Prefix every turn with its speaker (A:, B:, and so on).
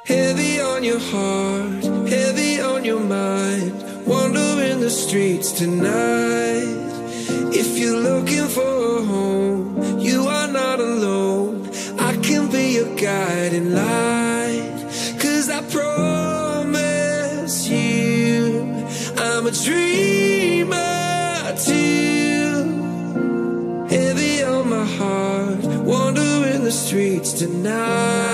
A: Heavy on your heart, heavy on your mind, wandering the streets tonight. If you're looking for a home, you are not alone. I can be your guiding light, 'cause I promise you I'm a dreamer too. Heavy on my heart, wandering the streets tonight.